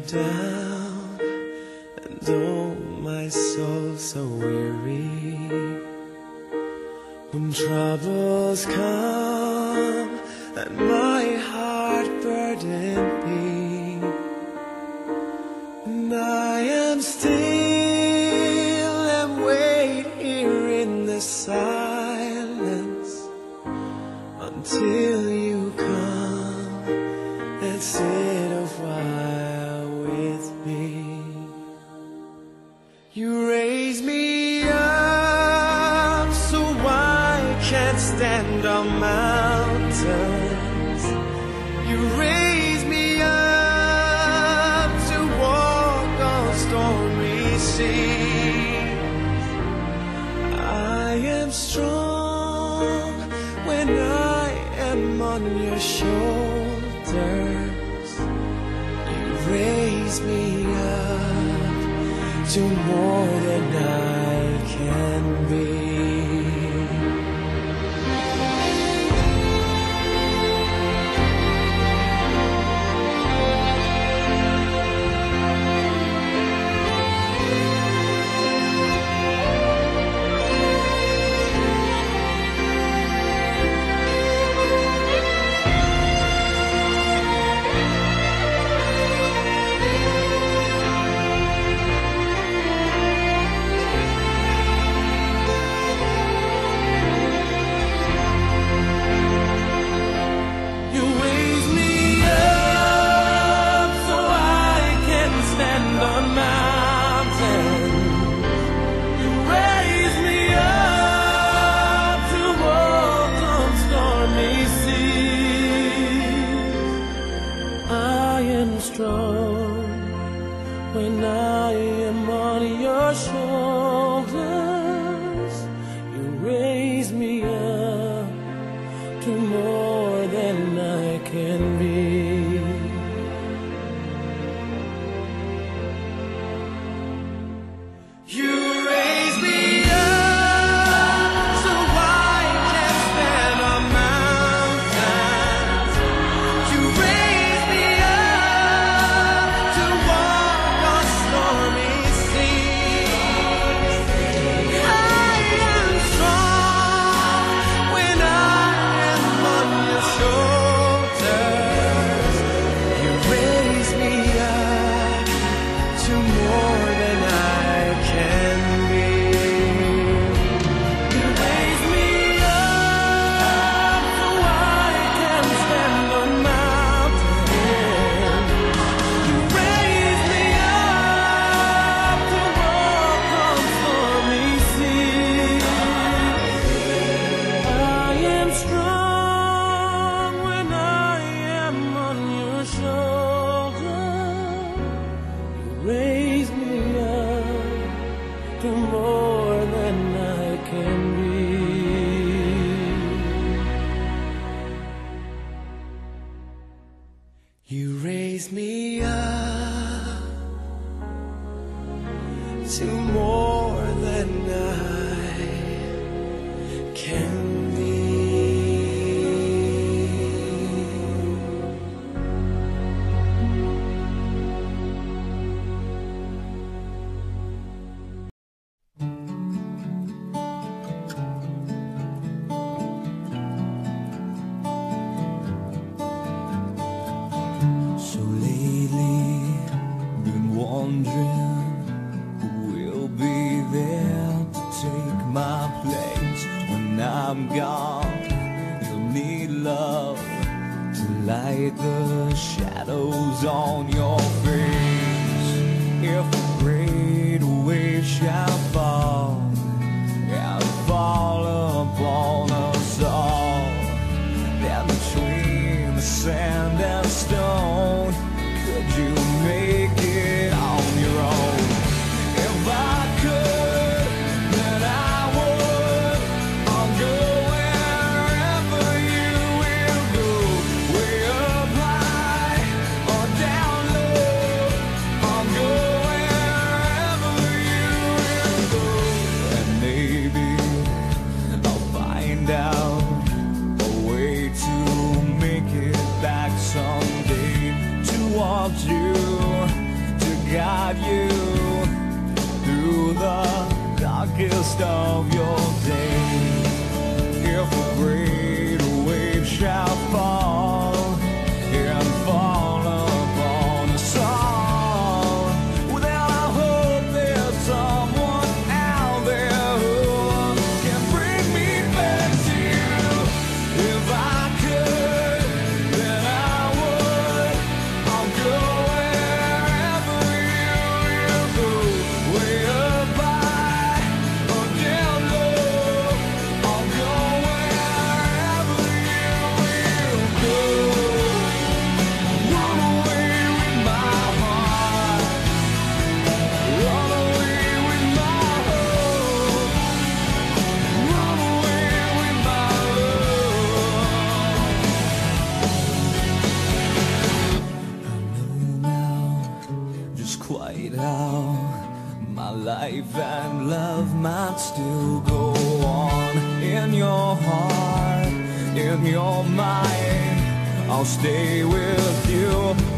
down, and oh, my soul so weary. When troubles come and my heart burden be, and I am still and wait here in the silence until you come and sit a while with me. You raise me up so I can't stand on mountains. You raise me up to walk on stormy seas. I am strong when I am on your shoulders. You raise me up to more than I can be. Strong when I am on your shoulders. You raise me up to more than I can be. You raise me up so I can stand on mountains. You raise me raise me up to more than I can be. You raise me up to more than I can be. Wondering who will be there to take my place when I'm gone. You'll need love to light the shadows on your face. If a great wave shall fall and fall upon us all, then between the sand and stone, could you make it on your own? If I could, then I would. I'll go wherever you will go, way up high or down low. I'll go wherever you will go, and maybe I'll find out a way to make it back someday. shall fall and fall upon us all. Without I hope there's someone out there who can bring me back to you. If I could, then I would. I'll go wherever you go, way up high or down low. I'll go wherever you will go. Run away with my heart, run away with my hope, run away with my love. I know now just quite how my life and love might still go on. In your heart, in your mind, I'll stay with you.